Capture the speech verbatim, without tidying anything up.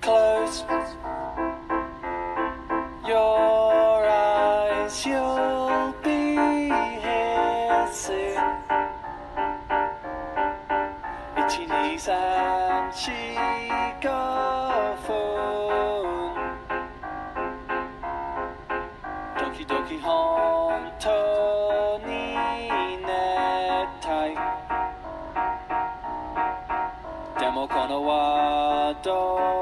close your eyes, you'll be here soon. いちにさんしごふん時々本当に寝たいでもこのワード